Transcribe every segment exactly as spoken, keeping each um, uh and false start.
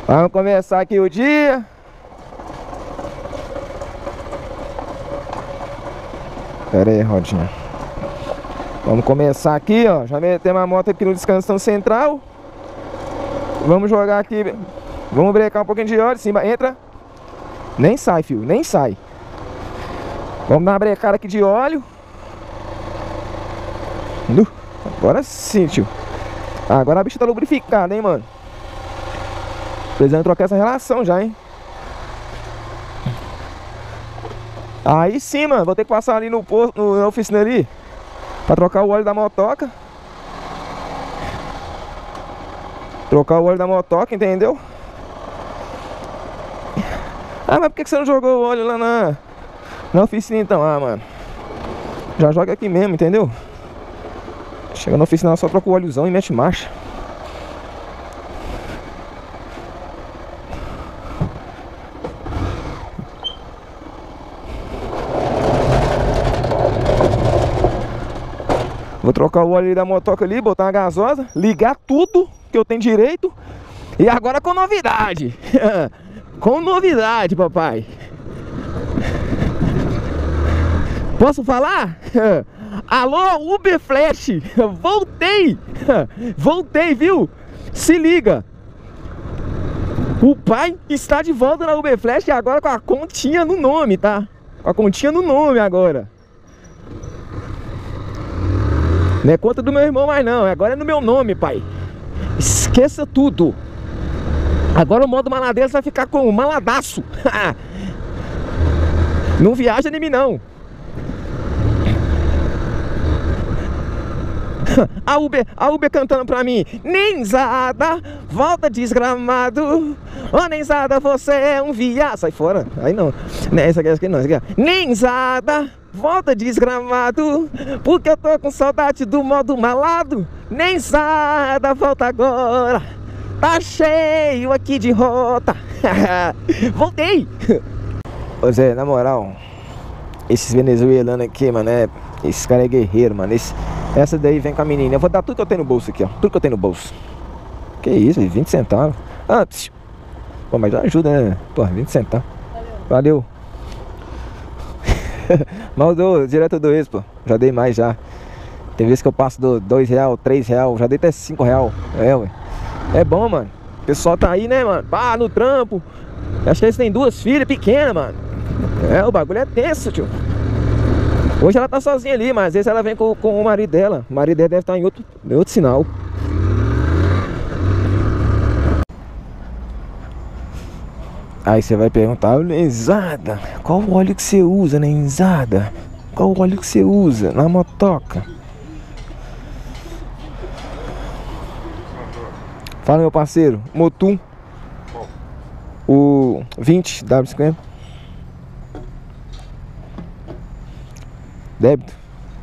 Vamos começar aqui o dia. Pera aí, rodinha. Vamos começar aqui, ó. Já metemos a moto aqui no descansão central. Vamos jogar aqui. Vamos brecar um pouquinho de óleo. Cima, entra. Nem sai, filho, nem sai. Vamos dar uma brecada aqui de óleo. Nu. Agora sim, tio. Agora a bicha tá lubrificada, hein, mano. Precisando trocar essa relação já, hein. Aí sim, mano. Vou ter que passar ali no posto, no, na oficina ali, pra trocar o óleo da motoca. Trocar o óleo da motoca, entendeu? Ah, mas por que você não jogou o óleo lá na, na oficina então? Ah, mano, já joga aqui mesmo, entendeu? Chega na oficina, só troca o óleozão e mete marcha. Vou trocar o óleo da motoca ali, botar uma gasosa, ligar tudo que eu tenho direito. E agora com novidade. Com novidade, papai. Posso falar? Alô, Uber Flash. Voltei. Voltei, viu? Se liga. O pai está de volta na Uber Flash e agora com a continha no nome, tá? Com a continha no nome agora. Não é conta do meu irmão mais não, agora é no meu nome, pai. Esqueça tudo. Agora o modo maladeiro vai ficar com o maladaço. Não viaja em mim não. A Uber, a Uber cantando pra mim. Nenzada, volta desgramado. Ô Nenzada, você é um viado. Sai fora, aí não. Essa aqui, essa aqui não, essa aqui. Nenzada, volta desgramado, porque eu tô com saudade do modo malado. Nenzada, volta agora. Tá cheio aqui de rota. Voltei. Ô Zé, na moral, esses venezuelanos aqui, mano, é... Esse cara é guerreiro, mano. Esse... Essa daí vem com a menina. Eu vou dar tudo que eu tenho no bolso aqui, ó. Tudo que eu tenho no bolso. Que isso, vinte centavos. Ah, psiu. Pô, mas já ajuda, né? Pô, vinte centavos. Valeu. Mas eu dou direto do ex, pô. Já dei mais já. Tem vezes que eu passo do dois real, três real. Já dei até cinco real. É, ué. É bom, mano. O pessoal tá aí, né, mano? Pá, no trampo. Acho que eles têm duas filhas pequenas, mano. É, o bagulho é tenso, tio. Hoje ela tá sozinha ali, mas às vezes ela vem com, com o marido dela. O marido dela deve estar em outro, em outro sinal. Aí você vai perguntar: Nenzada, qual o óleo que você usa, Nenzada? Qual o óleo que você usa na motoca? Fala, meu parceiro. Motum. O vinte W cinquenta. Débito.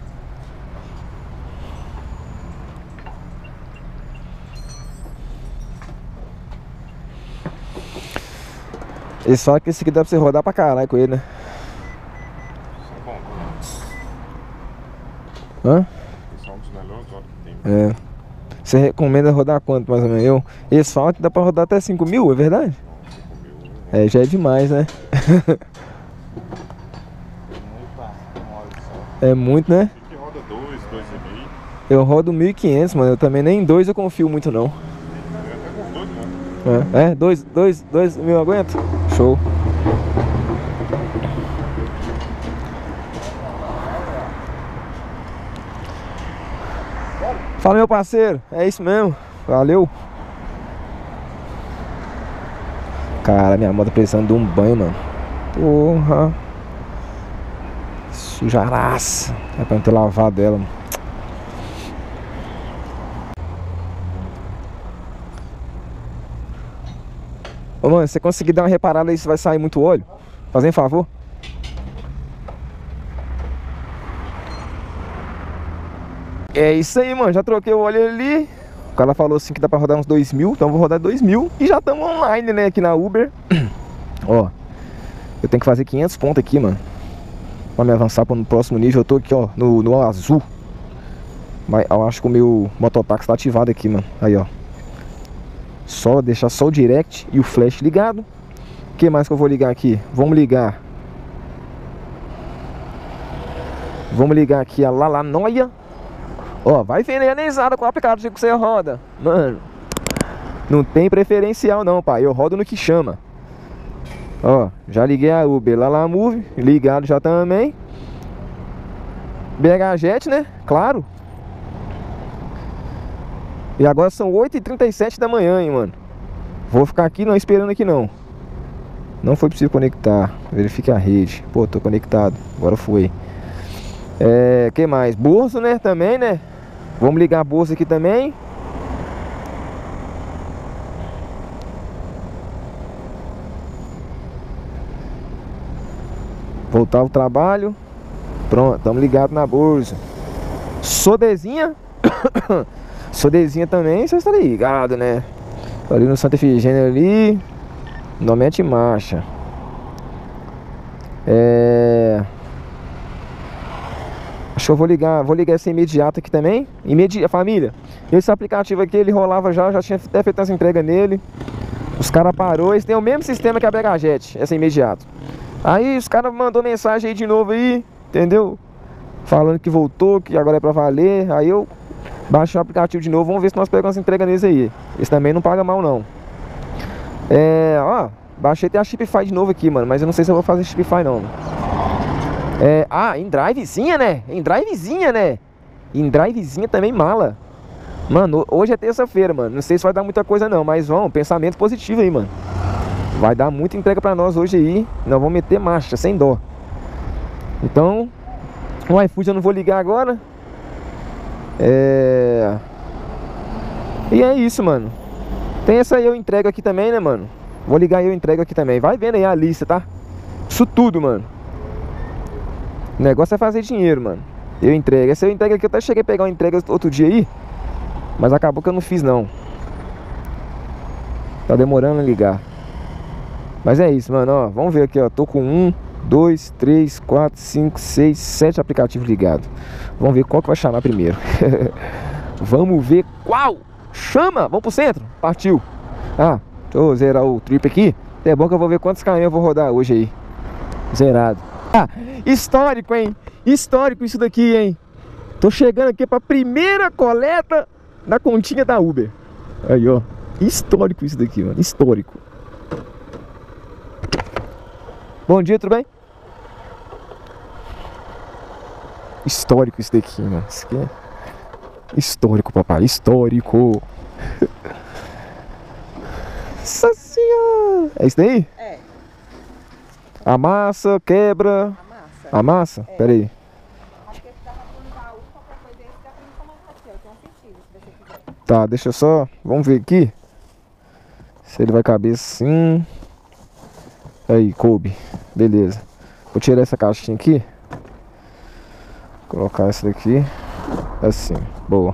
Eles falam que esse aqui dá pra você rodar pra caralho com ele, né? Hã? Esse é um dos melhores óleos que tem. É. Você recomenda rodar quanto, mais ou menos? Eu, eles falam que dá pra rodar até cinco mil, é verdade? cinco mil. É, já é demais, né? É muito, né? Que roda dois, dois e meio. Eu rodo mil e quinhentos, mano. Eu também nem em dois eu confio muito, não. Até com dois, mano. É, dois, dois, dois mil eu aguento? Show. Fala, meu parceiro. É isso mesmo. Valeu. Cara, minha moto precisando de um banho, mano. Porra. Sujaraça. É pra não ter lavado ela, mano. Ô, mano, se você conseguir dar uma reparada aí, se vai sair muito óleo, fazem um favor. É isso aí, mano. Já troquei o óleo ali. O cara falou assim que dá pra rodar uns dois mil. Então eu vou rodar dois mil. E já estamos online, né, aqui na Uber. Ó, eu tenho que fazer quinhentos pontos aqui, mano, pra me avançar para no próximo nível. Eu tô aqui, ó, no, no azul. Mas eu acho que o meu mototáxi tá ativado aqui, mano. Aí, ó. Só deixar só o direct e o flash ligado. O que mais que eu vou ligar aqui? Vamos ligar. Vamos ligar aqui a Lalanoia. Ó, vai venenizada com o aplicativo que você roda. Mano, não tem preferencial não, pai. Eu rodo no que chama. Ó, já liguei a Uber Lalamove, ligado já também. B H Jet, né? Claro. E agora são oito e trinta e sete da manhã, hein, mano. Vou ficar aqui não esperando aqui não. Não foi possível conectar. Verifique a rede. Pô, tô conectado. Agora foi. É, que mais? Bolsa, né? Também, né? Vamos ligar a bolsa aqui também. Voltar ao trabalho. Pronto, estamos ligados na bolsa. Sodezinha. Sodezinha também, vocês estão ligados, né? Ali no Santa Efigênia ali. Não mete marcha. É... Acho que eu vou ligar, vou ligar esse imediato aqui também. Imedi... Família, esse aplicativo aqui, ele rolava já, já tinha até feito essa entrega nele. Os caras parou, eles têm o mesmo sistema que a B H Jet, essa imediato. Aí os caras mandou mensagem aí de novo aí, entendeu? Falando que voltou, que agora é pra valer. Aí eu baixei o aplicativo de novo, vamos ver se nós pegamos essa entrega neles aí. Esse também não paga mal não. É, ó, baixei até a Shopify de novo aqui, mano, mas eu não sei se eu vou fazer Shopify não. É, ah, em drivezinha, né? Em drivezinha, né? Em drivezinha também mala. Mano, hoje é terça-feira, mano. Não sei se vai dar muita coisa não, mas vamos, pensamento positivo aí, mano. Vai dar muita entrega pra nós hoje aí. Nós vamos meter marcha, sem dó. Então, o iFood eu não vou ligar agora. É... E é isso, mano. Tem essa aí eu entrego aqui também, né, mano? Vou ligar e eu entrego aqui também. Vai vendo aí a lista, tá? Isso tudo, mano. O negócio é fazer dinheiro, mano. Eu entrego. Essa eu entrego aqui, eu até cheguei a pegar uma entrega outro dia aí, mas acabou que eu não fiz não. Tá demorando a ligar. Mas é isso, mano, ó. Vamos ver aqui, ó. Tô com um, dois, três, quatro, cinco, seis, sete aplicativos ligados. Vamos ver qual que vai chamar primeiro. Vamos ver qual chama. Vamos pro centro. Partiu. Ah, deixa eu zerar o trip aqui. É bom que eu vou ver quantos caminhos eu vou rodar hoje aí. Zerado. Ah, histórico, hein? Histórico isso daqui, hein? Tô chegando aqui pra primeira coleta da continha da Uber. Aí, ó. Histórico isso daqui, mano. Histórico. Bom dia, tudo bem? Histórico isso daqui, mano. Isso aqui é histórico, papai. Histórico. Nossa senhora. É isso daí? É. Amassa, quebra. Amassa. Amassa? É. Pera aí. Acho que esse dá pra pôr no baú, qualquer coisa desse dá pra tomar aqui, ó. Tem um sentido, se você quiser. Tá, deixa eu só... Vamos ver aqui se ele vai caber assim. Aí, coube. Beleza. Vou tirar essa caixinha aqui. Colocar essa daqui. Assim, boa.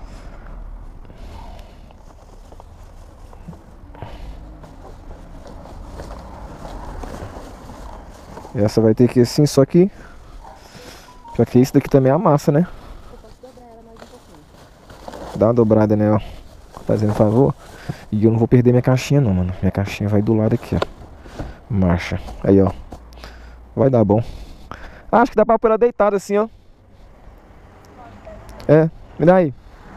Essa vai ter que ir assim, só que já que esse daqui também é a massa, né? Eu posso dobrar ela mais um pouquinho. Dá uma dobrada, né, ó. Fazendo favor. E eu não vou perder minha caixinha não, mano. Minha caixinha vai do lado aqui, ó. Marcha. Aí, ó. Vai dar bom. Acho que dá pra pôr ela deitada assim, ó. É, me dá aí.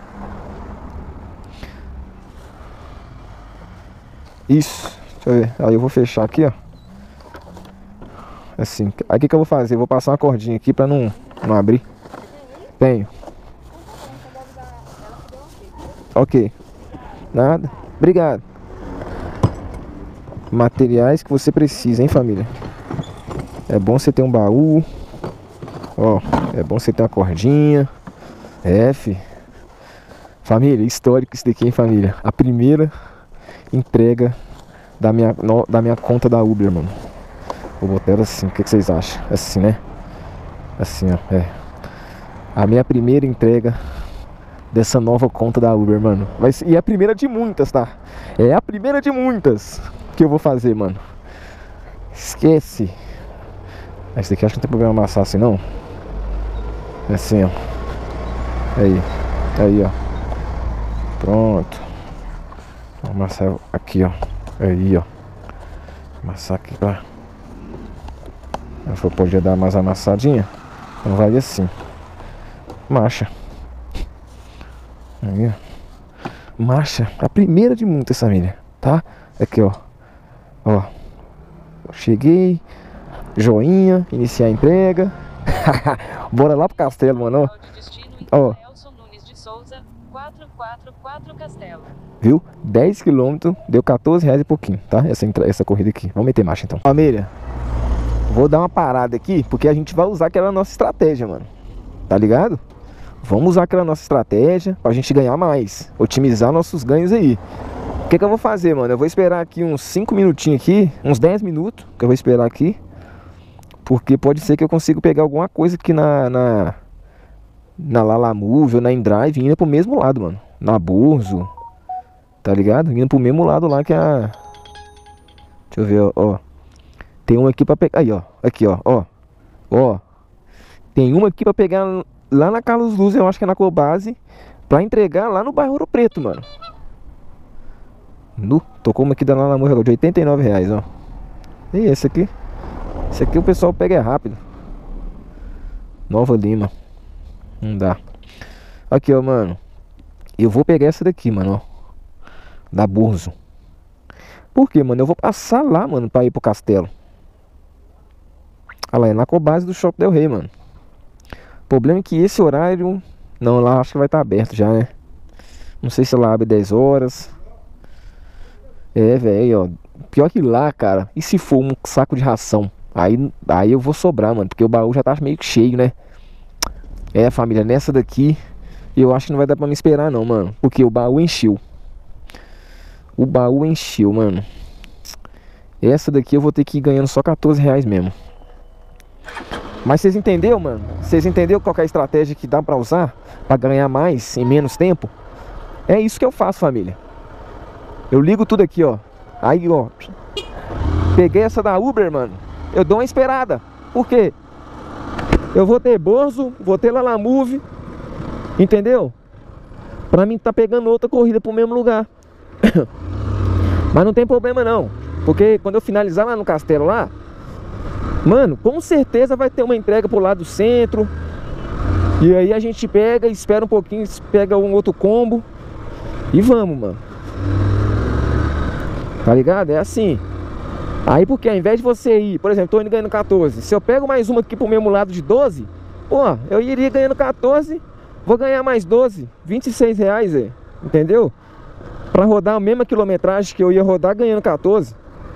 Isso. Deixa eu ver. Aí eu vou fechar aqui, ó. Assim. Aí o que que eu vou fazer? Eu vou passar uma cordinha aqui pra não, não abrir. Tenho. Ok. Nada. Obrigado. Materiais que você precisa, hein, família? É bom você ter um baú. Ó, é bom você ter uma cordinha. F. Família, histórico isso daqui, hein, família? A primeira entrega da minha, no, da minha conta da Uber, mano. Vou botar ela assim, o que, que vocês acham? Assim, né? Assim, ó, é. A minha primeira entrega dessa nova conta da Uber, mano. Vai ser, e é a primeira de muitas, tá? É a primeira de muitas que eu vou fazer, mano. Esquece. Esse daqui acho que não tem problema amassar assim, não. É assim, ó. Aí. Aí, ó. Pronto. Vou amassar aqui, ó. Aí, ó. Amassar aqui pra... Se podia dar mais amassadinha, então vai assim. Marcha. Aí, ó. Marcha. A primeira de muitas, família. Tá? Aqui, ó. Ó. Cheguei. Joinha. Iniciar a entrega. Bora lá pro castelo, mano. Ó. Viu? dez quilômetros. Deu quatorze reais e pouquinho, tá? Essa, essa corrida aqui. Vamos meter marcha, então. Família. Vou dar uma parada aqui, porque a gente vai usar aquela nossa estratégia, mano. Tá ligado? Vamos usar aquela nossa estratégia pra gente ganhar mais. Otimizar nossos ganhos aí. O que que eu vou fazer, mano? Eu vou esperar aqui uns cinco minutinhos aqui. Uns dez minutos que eu vou esperar aqui. Porque pode ser que eu consiga pegar alguma coisa aqui na... Na, na Lalamove ou na Endrive, indo pro mesmo lado, mano. Na Burzo. Tá ligado? Indo pro mesmo lado lá que a... Deixa eu ver, ó, ó. Tem uma aqui pra pegar. Aí, ó. Aqui, ó. Ó. Ó. Tem uma aqui pra pegar lá na Carlos Luz, eu acho que é na Cobase. Pra entregar lá no bairro Ouro Preto, mano. No. Tocou uma aqui da Lalamove de oitenta e nove reais, ó. E esse aqui? Esse aqui o pessoal pega é rápido. Nova Lima. Não dá. Aqui, ó, mano. Eu vou pegar essa daqui, mano, ó. Da Burzo. Por quê, mano? Eu vou passar lá, mano, pra ir pro castelo. Olha lá, é na Cobase do Shopping Del Rey, mano. O problema é que esse horário... Não, lá acho que vai estar aberto já, né? Não sei se lá abre dez horas. É, velho, ó. Pior que lá, cara. E se for um saco de ração? Aí, aí eu vou sobrar, mano. Porque o baú já tá meio cheio, né? É, família, nessa daqui eu acho que não vai dar pra me esperar não, mano. Porque o baú encheu. O baú encheu, mano. Essa daqui eu vou ter que ir ganhando só quatorze reais mesmo. Mas vocês entenderam, mano? Vocês entenderam qual que é a estratégia que dá pra usar pra ganhar mais em menos tempo? É isso que eu faço, família. Eu ligo tudo aqui, ó. Aí, ó. Peguei essa da Uber, mano. Eu dou uma esperada. Por quê? Eu vou ter Burzo, vou ter Lalamove. Entendeu? Pra mim tá pegando outra corrida pro mesmo lugar. Mas não tem problema não. Porque quando eu finalizar lá no castelo lá, mano, com certeza vai ter uma entrega pro lado do centro. E aí a gente pega, espera um pouquinho, pega um outro combo. E vamos, mano. Tá ligado? É assim. Aí porque ao invés de você ir, por exemplo, tô indo ganhando quatorze. Se eu pego mais uma aqui pro mesmo lado de doze, pô, eu iria ganhando quatorze. Vou ganhar mais doze, vinte e seis reais, é, entendeu? Pra rodar a mesma quilometragem que eu ia rodar ganhando quatorze.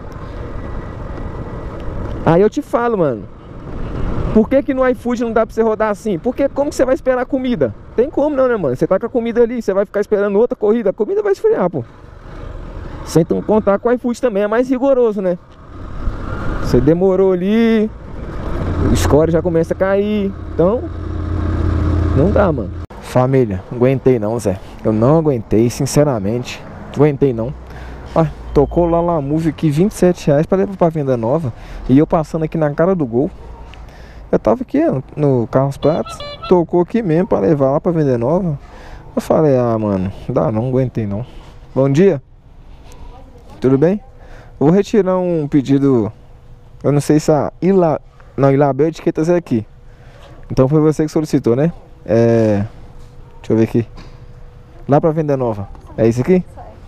Aí eu te falo, mano. Por que que no iFood não dá pra você rodar assim? Porque como que você vai esperar a comida? Tem como não, né, mano? Você tá com a comida ali, você vai ficar esperando outra corrida, a comida vai esfriar, pô. Sem contar com o iFood também, é mais rigoroso, né? Você demorou ali, o score já começa a cair. Então, não dá, mano. Família, não aguentei não, Zé. Eu não aguentei, sinceramente. Não aguentei não. Ah, tocou lá na Lalamove aqui vinte e sete reais pra levar pra venda nova. E eu passando aqui na cara do gol. Eu tava aqui ó, no Carlos Pratos. Tocou aqui mesmo pra levar lá pra vender nova. Eu falei, ah, mano, dá não, não aguentei não. Bom dia. Tudo bem? Eu vou retirar um pedido. Eu não sei se a Ila... Não, Ilabel Etiquetas é aqui. Então foi você que solicitou, né? É... Deixa eu ver aqui. Lá pra venda nova. É isso aqui?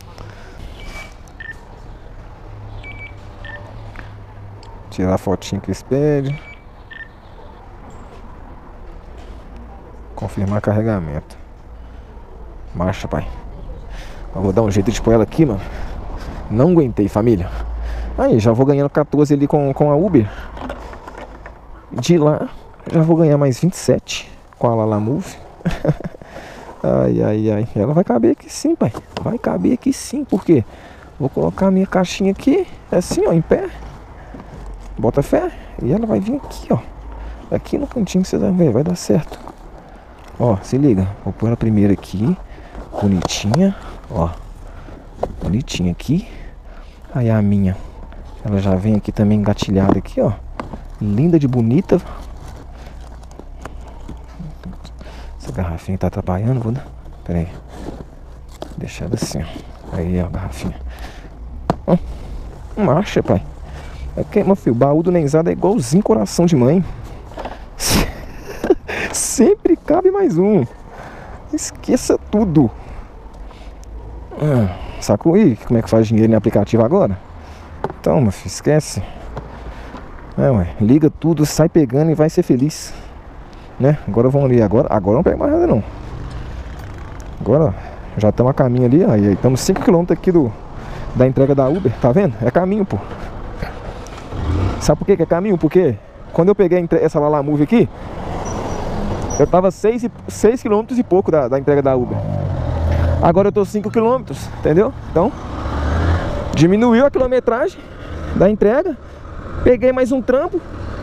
Tirar a fotinha que espelho. Confirmar carregamento. Marcha, pai. Eu vou dar um jeito de pôr ela aqui, mano. Não aguentei, família. Aí, já vou ganhando quatorze ali com, com a Uber. De lá, já vou ganhar mais vinte e sete com a Lalamove. Ai, ai, ai. Ela vai caber aqui sim, pai. Vai caber aqui sim, por quê? Vou colocar a minha caixinha aqui, assim, ó, em pé. Bota fé. E ela vai vir aqui, ó. Aqui no cantinho que você vai ver, vai dar certo. Ó, se liga. Vou pôr ela primeiro aqui. Bonitinha, ó. Bonitinha aqui. Aí a minha, ela já vem aqui também engatilhada aqui, ó. Linda de bonita. Essa garrafinha tá atrapalhando, vou dar. Pera aí. Deixar ela assim, ó. Aí, ó, garrafinha. Ó, marcha, pai. É que, meu filho, o baú do Nenzada é igualzinho coração de mãe. Sempre cabe mais um. Esqueça tudo. Ah, sacou aí como é que faz dinheiro no aplicativo agora? Então, meu filho, esquece. É, ué, liga tudo, sai pegando e vai ser feliz. Né? Agora vamos ali, agora, agora não pega mais nada não. Agora, ó, já estamos a caminho ali, aí estamos cinco quilômetros aqui do, da entrega da Uber, tá vendo? É caminho, pô. Sabe por que que é caminho? Porque quando eu peguei essa Lalamove aqui, eu tava seis quilômetros e pouco da, da entrega da Uber. Agora eu tô cinco quilômetros, entendeu? Então, diminuiu a quilometragem da entrega. Peguei mais um trampo.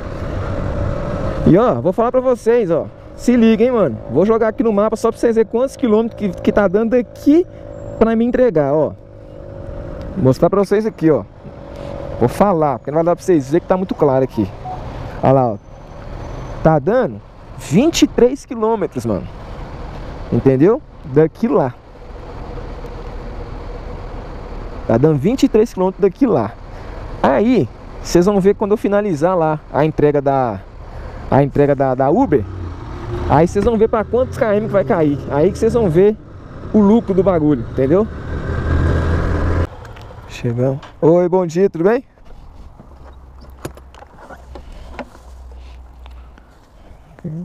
E ó, vou falar pra vocês, ó. Se liga, hein, mano. Vou jogar aqui no mapa só pra vocês verem quantos quilômetros que, que tá dando daqui pra me entregar, ó. Vou mostrar pra vocês aqui, ó. Vou falar, porque não vai dar pra vocês verem que tá muito claro aqui. Olha lá, ó. Tá dando vinte e três quilômetros, mano. Entendeu? Daqui lá. Tá dando vinte e três quilômetros daqui lá. Aí, vocês vão ver quando eu finalizar lá a entrega da a entrega da, da Uber. Aí vocês vão ver para quantos km que vai cair. Aí que vocês vão ver o lucro do bagulho, entendeu? Chegamos. Oi, bom dia, tudo bem? Okay.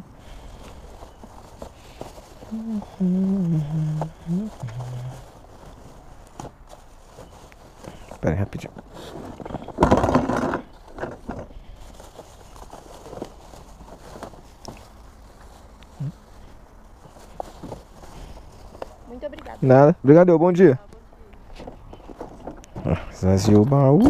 Espera aí, rapidinho. Muito obrigada. Nada. Obrigado, bom dia. Esvaziou o baú.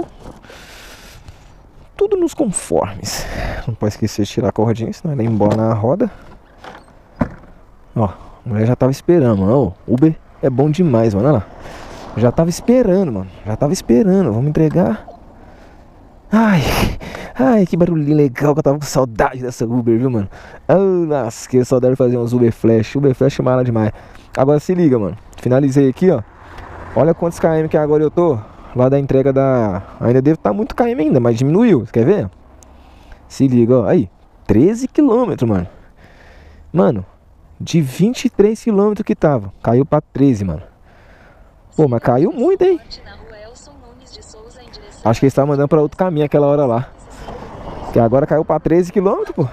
Tudo nos conformes. Não pode esquecer de tirar a cordinha, senão ela ia embora na roda. Ó, a mulher já tava esperando, mano. Ó, Uber é bom demais, mano. Olha lá. Já tava esperando, mano. Já tava esperando. Vamos entregar. Ai, ai, que barulhinho legal, que eu tava com saudade dessa Uber, viu, mano? Oh, nossa, que saudade de fazer uns Uber Flash. Uber Flash é mala demais. Agora se liga, mano. Finalizei aqui, ó. Olha quantos km que agora eu tô. Lá da entrega da... Ainda devo estar muito km ainda, mas diminuiu. Quer ver? Se liga, ó. Aí, treze quilômetros, mano. Mano, de vinte e três quilômetros que tava, caiu pra treze, mano. Pô, mas caiu muito, hein? Acho que eles estavam mandando pra outro caminho aquela hora lá. Que agora caiu pra treze quilômetros, pô.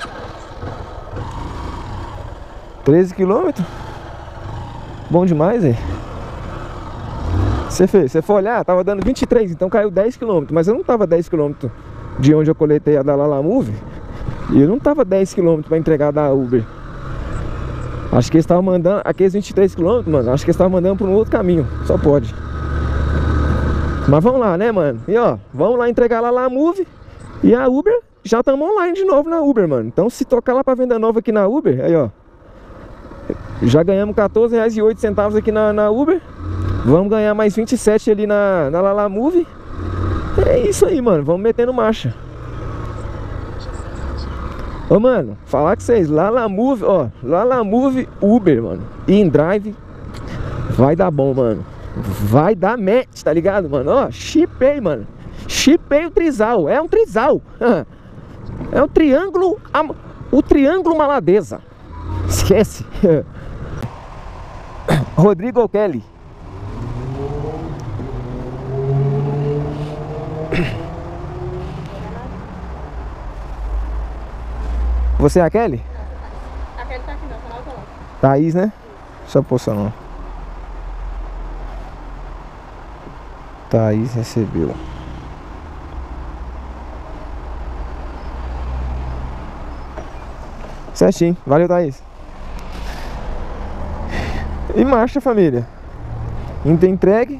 treze quilômetros. Bom demais, hein? Você fez, você for olhar, tava dando vinte e três, então caiu dez quilômetros. Mas eu não tava dez quilômetros de onde eu coletei a da Lalamove. E eu não tava dez quilômetros pra entregar da Uber. Acho que eles estavam mandando, aqueles vinte e três quilômetros, mano, acho que eles estavam mandando por um outro caminho. Só pode. Mas vamos lá, né, mano? E ó, vamos lá entregar lá a Lalamove. E a Uber, já estamos online de novo na Uber, mano. Então se tocar lá pra venda nova aqui na Uber, aí ó, já ganhamos quatorze reais e oito centavos aqui na, na Uber. Vamos ganhar mais vinte e sete ali na, na Lalamove. É isso aí, mano, vamos metendo marcha. Ô, mano, falar com vocês, Lalamove, ó, Lalamove Uber, mano, InDrive, vai dar bom, mano. Vai dar match, tá ligado, mano? Ó, chipei, mano. Chipei o trisal, é um trisal. É um triângulo, o triângulo maladeza. Esquece. Rodrigo Kelly. Você é a Kelly? Não. A Kelly tá aqui não, tá na outra lá. Thaís, né? Só pôr seu nome. Thaís recebeu. Certinho, valeu, Thaís. E marcha, família. Indo entregue.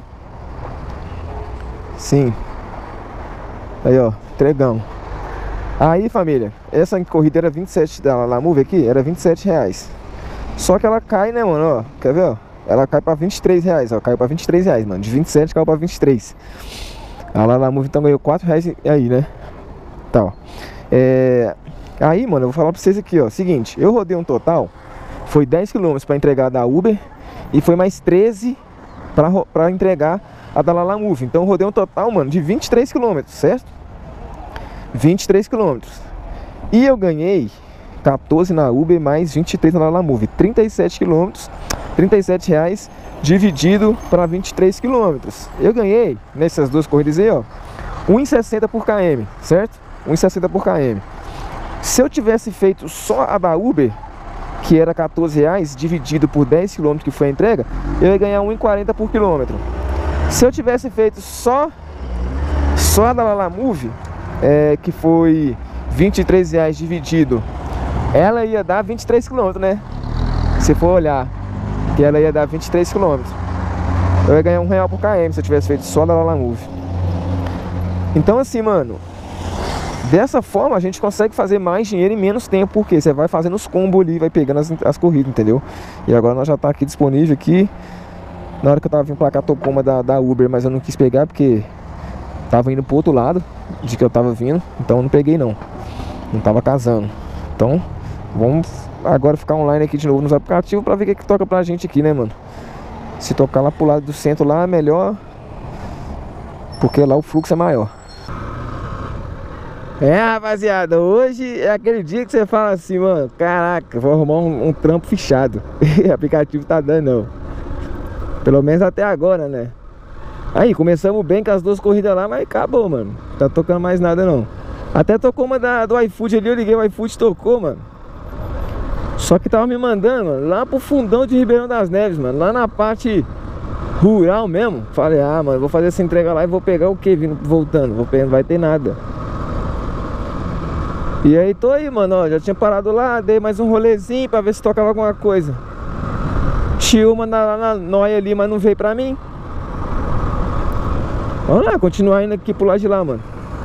Sim. Aí, ó, entregamos. Aí, família, essa corrida era vinte e sete da Lalamove aqui, era vinte e sete reais. Só que ela cai, né, mano, ó, quer ver, ó? Ela cai pra vinte e três reais, ó, caiu pra vinte e três reais, mano. De vinte e sete caiu pra vinte e três. A Lalamove então ganhou quatro reais aí, né? Tá, ó. É... Aí, mano, eu vou falar pra vocês aqui, ó. Seguinte, eu rodei um total, foi dez quilômetros pra entregar da Uber e foi mais treze pra, pra entregar a da Lala Move. Então eu rodei um total, mano, de vinte e três quilômetros, certo? vinte e três quilômetros. E eu ganhei quatorze na Uber mais vinte e três na Lala Move. trinta e sete quilômetros, trinta e sete reais dividido para vinte e três quilômetros. Eu ganhei nessas duas corridas aí, ó, um real e sessenta por quilômetro, certo? um real e sessenta por quilômetro. Se eu tivesse feito só a da Uber, que era quatorze reais, dividido por dez quilômetros, que foi a entrega, eu ia ganhar um real e quarenta por quilômetro. Se eu tivesse feito só Só a da Lala Move, é, que foi vinte e três reais dividido, ela ia dar vinte e três quilômetros, né? Se for olhar, que ela ia dar vinte e três quilômetros, eu ia ganhar um real por quilômetro se eu tivesse feito só a da Lala Move. Então assim, mano, dessa forma a gente consegue fazer mais dinheiro em menos tempo, porque você vai fazendo os combos ali, vai pegando as, as corridas, entendeu? E agora nós já tá aqui disponível aqui. Na hora que eu tava vindo pra cá, tocou uma da, da Uber, mas eu não quis pegar porque tava indo pro outro lado de que eu tava vindo, então eu não peguei não. Não tava casando. Então vamos agora ficar online aqui de novo nos aplicativos pra ver o que, que toca pra gente aqui, né, mano? Se tocar lá pro lado do centro lá é melhor, porque lá o fluxo é maior. É, rapaziada, hoje é aquele dia que você fala assim, mano, caraca, vou arrumar um, um trampo fechado. O aplicativo tá dando não. Pelo menos até agora, né? Aí, começamos bem com as duas corridas lá, mas acabou, mano. Não tá tocando mais nada não. Até tocou uma da, do iFood ali, eu liguei o iFood e tocou, mano. Só que tava me mandando, mano, lá pro fundão de Ribeirão das Neves, mano. Lá na parte rural mesmo. Falei, ah, mano, vou fazer essa entrega lá e vou pegar o que vindo, voltando? Vou pegar, não vai ter nada. E aí tô aí, mano, ó, já tinha parado lá, dei mais um rolezinho pra ver se tocava alguma coisa. Tinha uma lá na noia ali, mas não veio pra mim. Vamos lá, continuar indo aqui pro lado de lá, mano.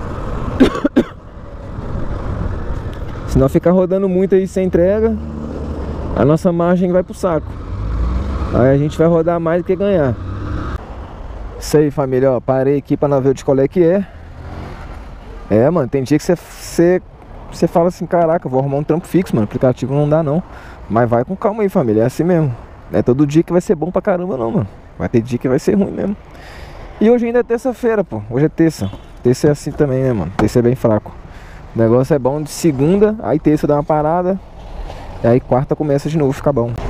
Senão ficar rodando muito aí sem entrega, a nossa margem vai pro saco. Aí a gente vai rodar mais do que ganhar. Isso aí, família, ó, parei aqui pra não ver de qual é que é. É, mano, tem dia que você... você... Você fala assim, caraca, vou arrumar um trampo fixo, mano. Aplicativo não dá não. Mas vai com calma aí, família, é assim mesmo. Não é todo dia que vai ser bom pra caramba não, mano. Vai ter dia que vai ser ruim mesmo. E hoje ainda é terça-feira, pô. Hoje é terça. Terça é assim também, né, mano? Terça é bem fraco. O negócio é bom de segunda, aí terça dá uma parada, e aí quarta começa de novo, fica bom.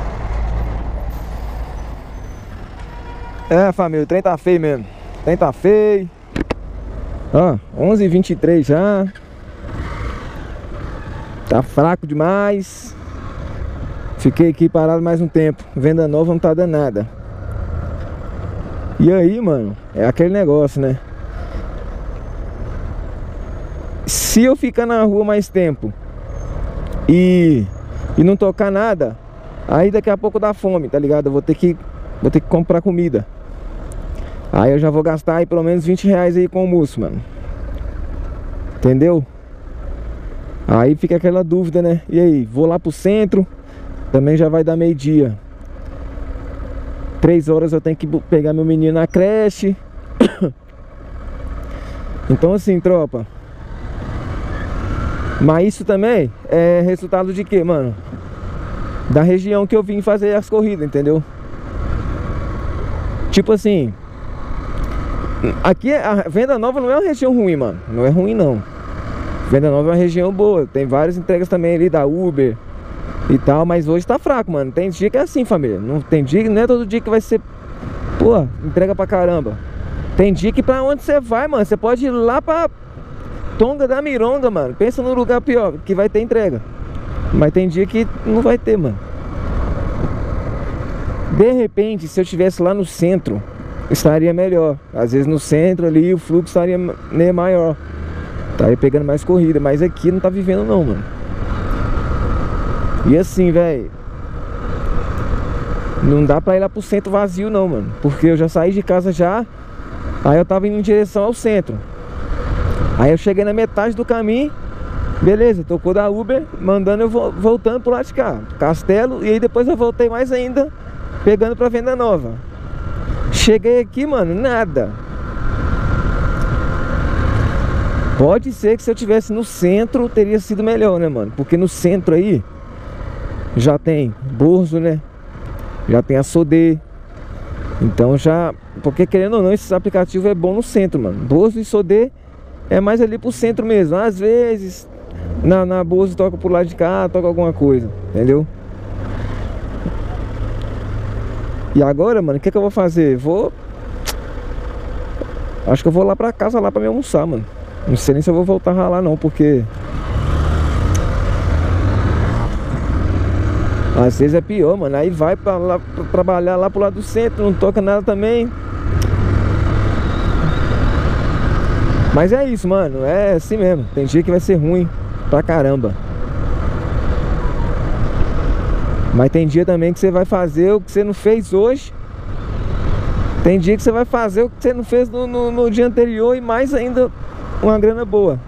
É, família, o trem tá feio mesmo. O trem tá feio. Ó, onze e vinte e três já. Tá fraco demais. Fiquei aqui parado mais um tempo. Venda nova não tá dando nada. E aí, mano, é aquele negócio, né? Se eu ficar na rua mais tempo E E não tocar nada, aí daqui a pouco dá fome, tá ligado? Eu vou ter que Vou ter que comprar comida. Aí eu já vou gastar aí pelo menos vinte reais aí com almoço, mano. Entendeu? Aí fica aquela dúvida, né? E aí, vou lá pro centro, também já vai dar meio-dia. Três horas eu tenho que pegar meu menino na creche. Então assim, tropa. Mas isso também é resultado de quê, mano? Da região que eu vim fazer as corridas, entendeu? Tipo assim, aqui a Venda Nova não é uma região ruim, mano. Não é ruim não. Venda Nova é uma região boa, tem várias entregas também ali da Uber e tal, mas hoje tá fraco, mano. Tem dia que é assim, família. Não tem dia, não é todo dia que vai ser, pô, entrega pra caramba. Tem dia que pra onde você vai, mano, você pode ir lá pra Tonga da Mironga, mano. Pensa num lugar pior, que vai ter entrega. Mas tem dia que não vai ter, mano. De repente, se eu estivesse lá no centro, estaria melhor. Às vezes no centro ali o fluxo estaria, né, maior. Estaria pegando mais corrida, mas aqui não tá vivendo não, mano. E assim, velho, não dá pra ir lá pro centro vazio não, mano. Porque eu já saí de casa já. Aí eu tava indo em direção ao centro. Aí eu cheguei na metade do caminho. Beleza, tocou da Uber, mandando eu vo voltando pro lado de cá, Castelo. E aí depois eu voltei mais ainda, pegando pra Venda Nova. Cheguei aqui, mano, nada. Pode ser que se eu tivesse no centro teria sido melhor, né, mano? Porque no centro aí já tem Borzo, né? Já tem a Sodê. Então já, porque querendo ou não, esses aplicativos é bom no centro, mano. Bozo e Sodê é mais ali pro centro mesmo. Às vezes na, na Bozo toca por lá de cá, toca alguma coisa, entendeu? E agora, mano, o que que eu vou fazer? Vou... Acho que eu vou lá pra casa, lá pra me almoçar, mano. Não sei nem se eu vou voltar a ralar não, porque... Às vezes é pior, mano. Aí vai pra, lá, pra trabalhar lá pro lado do centro, não toca nada também. Mas é isso, mano. É assim mesmo. Tem dia que vai ser ruim pra caramba. Mas tem dia também que você vai fazer o que você não fez hoje. Tem dia que você vai fazer o que você não fez no, no, no dia anterior. E mais ainda uma grana boa.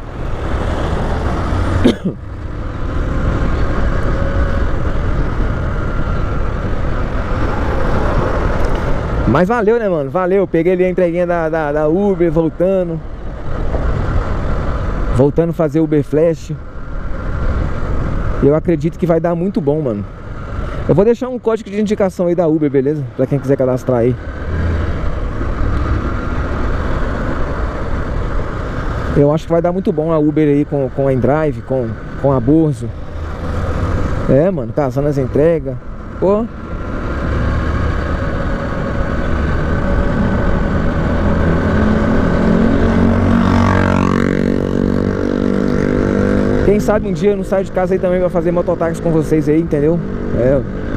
Mas valeu, né, mano? Valeu. Peguei ali a entreguinha da, da, da Uber, voltando. Voltando a fazer Uber Flash. Eu acredito que vai dar muito bom, mano. Eu vou deixar um código de indicação aí da Uber, beleza? Pra quem quiser cadastrar aí. Eu acho que vai dar muito bom a Uber aí com, com a InDrive, com, com a Bozo. É, mano, casando as entregas. Pô. Quem sabe um dia eu não saio de casa aí também pra fazer mototáxi com vocês aí, entendeu? É.